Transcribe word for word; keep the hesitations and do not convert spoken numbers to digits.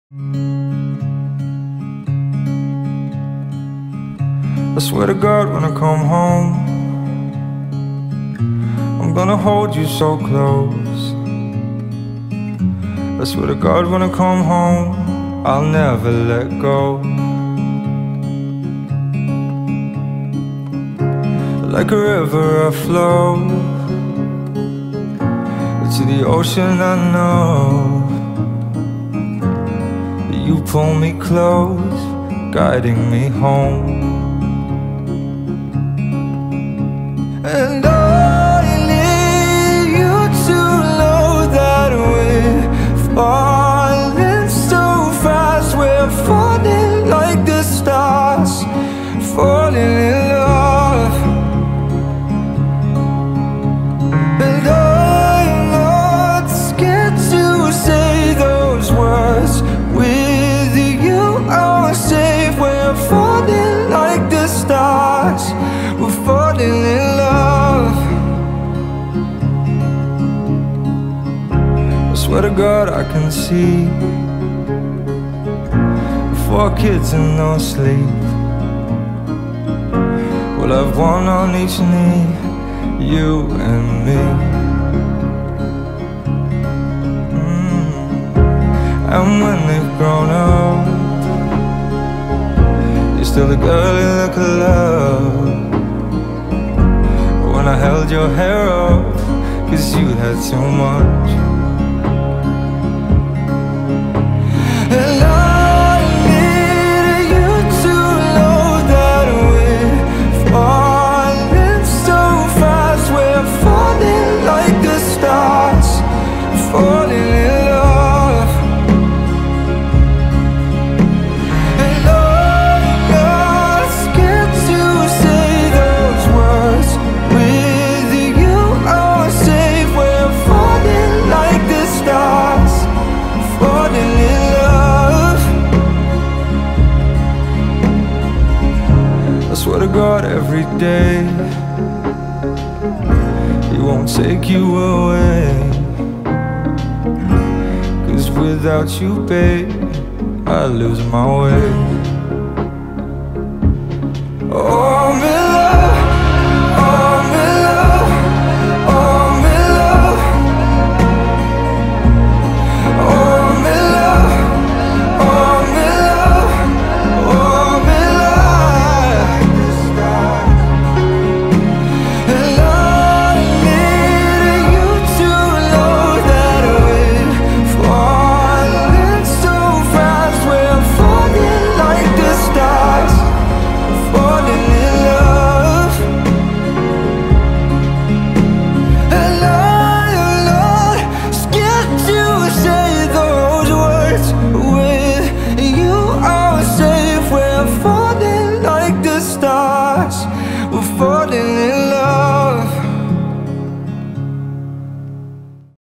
I swear to God, when I come home, I'm gonna hold you so close. I swear to God, when I come home, I'll never let go. Like a river I flow to the ocean. I know that you pull me close, guiding me home. And I need you to know that we're falling so fast. We're falling like the stars, falling in love. And I'm not scared to say those words. With you I'm safe. We're falling like the stars, we're falling in love. I swear to God, I can see four kids and no sleep. We'll have one on each knee, you and me. mm. And when they've grown up, you're still the girl in the club. When I held your hair up, cause you had too much. And I need you to know that we're falling so fast. We're falling like the stars, falling in love. And I'm not scared to say those words. With you I'm safe. We're falling like the stars, falling in love. I swear to God, every day He won't take you away. Cause without you, babe, I lose my way. Oh, I'm in